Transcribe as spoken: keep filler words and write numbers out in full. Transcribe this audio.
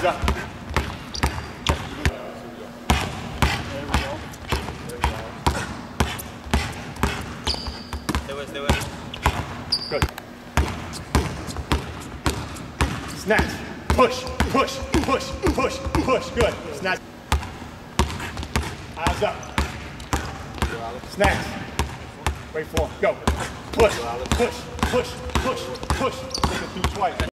up. There we go. There we go. Stay with, stay with. Good. Snatch. Push, push, push, push, push. Good. Snatch. Eyes up. Snatch. Wait for him. Go. Push, push, push, push, push. Take it through twice.